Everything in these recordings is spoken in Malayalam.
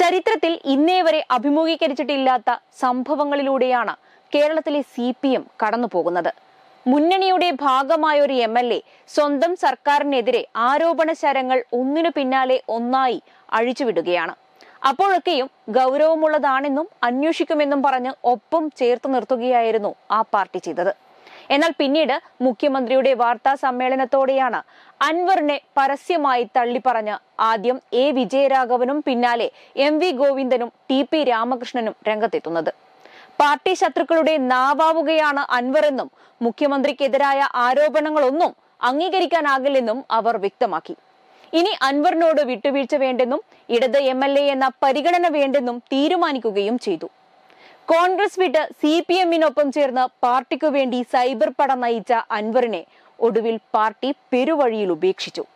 ചരിത്രത്തിൽ ഇന്നേ വരെ അഭിമുഖീകരിച്ചിട്ടില്ലാത്ത സംഭവങ്ങളിലൂടെയാണ് കേരളത്തിലെ CPM കടന്നു പോകുന്നത്. മുന്നണിയുടെ ഭാഗമായ ഒരു MLA സ്വന്തം സർക്കാരിനെതിരെ ആരോപണ ശരങ്ങൾ ഒന്നിനു പിന്നാലെ ഒന്നായി അഴിച്ചുവിടുകയാണ്. അപ്പോഴൊക്കെയും ഗൗരവമുള്ളതാണെന്നും അന്വേഷിക്കുമെന്നും പറഞ്ഞ് ഒപ്പം ചേർത്ത് നിർത്തുകയായിരുന്നു ആ പാർട്ടി ചെയ്തത്. എന്നാൽ പിന്നീട് മുഖ്യമന്ത്രിയുടെ വാർത്താ സമ്മേളനത്തോടെയാണ് അൻവറിനെ പരസ്യമായി തള്ളിപ്പറഞ്ഞ് ആദ്യം A. വിജയരാഘവനും പിന്നാലെ MV ഗോവിന്ദനും TP രാമകൃഷ്ണനും രംഗത്തെത്തുന്നത്. പാർട്ടി ശത്രുക്കളുടെ നാവാവുകയാണ് അൻവറെന്നും മുഖ്യമന്ത്രിക്കെതിരായ ആരോപണങ്ങളൊന്നും അംഗീകരിക്കാനാകില്ലെന്നും അവർ വ്യക്തമാക്കി. ഇനി അൻവറിനോട് വിട്ടുവീഴ്ച വേണ്ടെന്നും ഇടത് MLA എന്ന പരിഗണന വേണ്ടെന്നും തീരുമാനിക്കുകയും ചെയ്തു. കോൺഗ്രസ് വിട്ട് CPM-നൊപ്പം ചേർന്ന് പാർട്ടിക്കു വേണ്ടി സൈബർ പട നയിച്ച അൻവറിനെ ഒടുവിൽ പാർട്ടി പെരുവഴിയിൽ ഉപേക്ഷിച്ചു.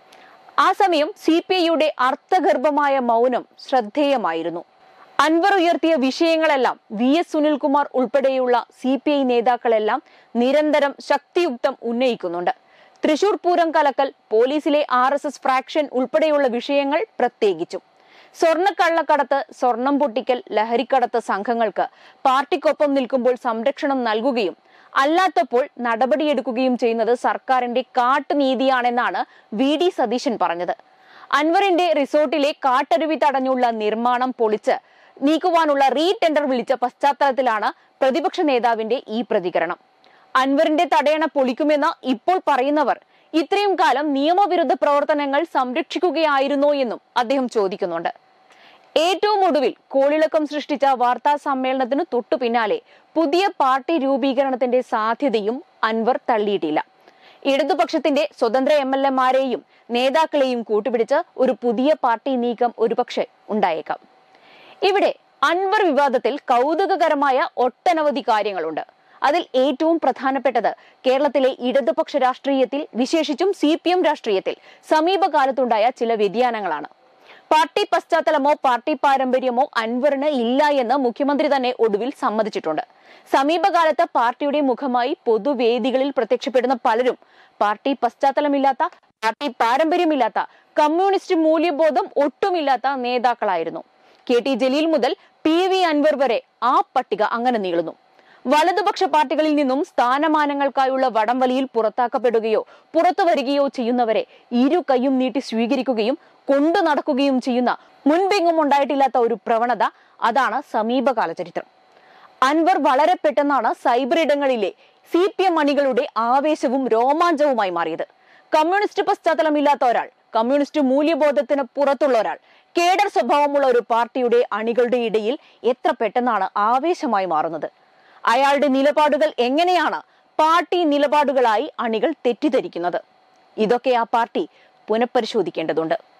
ആ സമയം CPI-യുടെ അർത്ഥഗർഭമായ മൗനം ശ്രദ്ധേയമായിരുന്നു. അൻവർ ഉയർത്തിയ വിഷയങ്ങളെല്ലാം VS സുനിൽകുമാർ ഉൾപ്പെടെയുള്ള CPI നേതാക്കളെല്ലാം നിരന്തരം ശക്തിയുക്തം ഉന്നയിക്കുന്നുണ്ട്. തൃശൂർ പൂരം കലക്കൽ, പോലീസിലെ RSS ഫ്രാക്ഷൻ ഉൾപ്പെടെയുള്ള വിഷയങ്ങൾ പ്രത്യേകിച്ചും. സ്വർണ്ണക്കള്ളക്കടത്ത്, സ്വർണം പൊട്ടിക്കൽ, ലഹരിക്കടത്ത് സംഘങ്ങൾക്ക് പാർട്ടിക്കൊപ്പം നിൽക്കുമ്പോൾ സംരക്ഷണം നൽകുകയും അല്ലാത്തപ്പോൾ നടപടിയെടുക്കുകയും ചെയ്യുന്നത് സർക്കാരിന്റെ കാട്ടുനീതിയാണെന്നാണ് VD സതീശൻ പറഞ്ഞത്. അൻവറിന്റെ റിസോർട്ടിലെ കാട്ടരുവി തടഞ്ഞുള്ള നിർമ്മാണം പൊളിച്ച് നീക്കുവാനുള്ള റീടെൻഡർ വിളിച്ച പശ്ചാത്തലത്തിലാണ് പ്രതിപക്ഷ നേതാവിന്റെ ഈ പ്രതികരണം. അൻവറിന്റെ തടയണ പൊളിക്കുമെന്ന് ഇപ്പോൾ പറയുന്നവർ ഇത്രയും കാലം നിയമവിരുദ്ധ പ്രവർത്തനങ്ങൾ സംരക്ഷിക്കുകയായിരുന്നോ എന്നും അദ്ദേഹം ചോദിക്കുന്നുണ്ട്. ഏറ്റവും ഒടുവിൽ കോളിളക്കം സൃഷ്ടിച്ച വാർത്താ സമ്മേളനത്തിന് തൊട്ടു പിന്നാലെ പുതിയ പാർട്ടി രൂപീകരണത്തിന്റെ സാധ്യതയും അൻവർ തള്ളിയിട്ടില്ല. ഇടതുപക്ഷത്തിന്റെ സ്വതന്ത്ര MLA-മാരെയും നേതാക്കളെയും കൂട്ടുപിടിച്ച് ഒരു പുതിയ പാർട്ടി നീക്കം ഒരുപക്ഷെ ഉണ്ടായേക്കാം. ഇവിടെ അൻവർ വിവാദത്തിൽ കൗതുകകരമായ ഒട്ടനവധി കാര്യങ്ങളുണ്ട്. അതിൽ ഏറ്റവും പ്രധാനപ്പെട്ടത് കേരളത്തിലെ ഇടതുപക്ഷ രാഷ്ട്രീയത്തിൽ, വിശേഷിച്ചും CPM രാഷ്ട്രീയത്തിൽ സമീപകാലത്തുണ്ടായ ചില വ്യതിയാനങ്ങളാണ്. പാർട്ടി പശ്ചാത്തലമോ പാർട്ടി പാരമ്പര്യമോ അൻവറിന് ഇല്ല എന്ന് മുഖ്യമന്ത്രി തന്നെ ഒടുവിൽ സമ്മതിച്ചിട്ടുണ്ട്. സമീപകാലത്ത് പാർട്ടിയുടെ മുഖമായി പൊതുവേദികളിൽ പ്രത്യക്ഷപ്പെടുന്ന പലരും പാർട്ടി പശ്ചാത്തലമില്ലാത്ത, പാർട്ടി പാരമ്പര്യമില്ലാത്ത, കമ്മ്യൂണിസ്റ്റ് മൂല്യബോധം ഒട്ടുമില്ലാത്ത നേതാക്കളായിരുന്നു. KT ജലീൽ മുതൽ PV അൻവർ വരെ ആ പട്ടിക അങ്ങനെ നീളുന്നു. വലതുപക്ഷ പാർട്ടികളിൽ നിന്നും സ്ഥാനമാനങ്ങൾക്കായുള്ള വടംവലിയിൽ പുറത്താക്കപ്പെടുകയോ പുറത്തു വരികയോ ചെയ്യുന്നവരെ ഇരു കൈയും നീട്ടി സ്വീകരിക്കുകയും കൊണ്ടു നടക്കുകയും ചെയ്യുന്ന മുൻപെങ്ങും ഉണ്ടായിട്ടില്ലാത്ത ഒരു പ്രവണത, അതാണ് സമീപകാല ചരിത്രം. അൻവർ വളരെ പെട്ടെന്നാണ് സൈബർ ഇടങ്ങളിലെ CPM അണികളുടെ ആവേശവും രോമാഞ്ചവുമായി മാറിയത്. കമ്മ്യൂണിസ്റ്റ് പശ്ചാത്തലമില്ലാത്ത ഒരാൾ, കമ്മ്യൂണിസ്റ്റ് മൂല്യബോധത്തിന് പുറത്തുള്ള ഒരാൾ, കേഡർ സ്വഭാവമുള്ള ഒരു പാർട്ടിയുടെ അണികളുടെ ഇടയിൽ എത്ര പെട്ടെന്നാണ് ആവേശമായി മാറുന്നത്. അയാളുടെ നിലപാടുകൾ എങ്ങനെയാണ് പാർട്ടി നിലപാടുകളായി അണികൾ തെറ്റിദ്ധരിക്കുന്നത്? ഇതൊക്കെ ആ പാർട്ടി പുനഃപരിശോധിക്കേണ്ടതുണ്ട്.